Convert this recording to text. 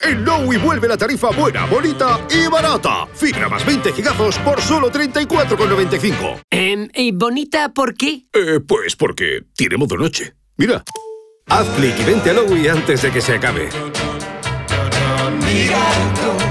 En Lowy vuelve la tarifa buena, bonita y barata. Fibra más 20 gigazos por solo 34,95. ¿Y bonita por qué? Pues porque tiene modo noche. Mira. Haz clic y vente a Lowy antes de que se acabe.